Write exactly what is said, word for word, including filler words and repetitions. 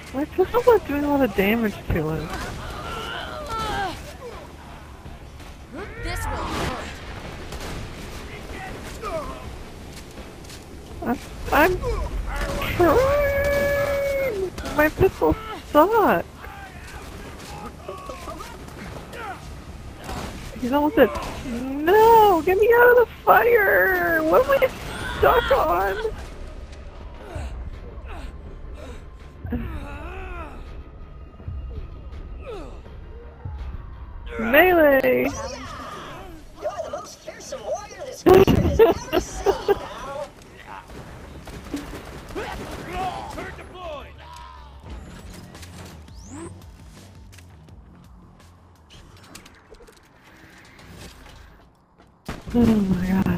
My pistol's not doing a lot of damage to him. This will hurt. I'm, I'm trying. My pistol sucks. He's almost dead. No! Get me out of the fire! What am I stuck on? Melee! You're the most fearsome warrior this country has ever seen now. Turret deployed! Oh my god.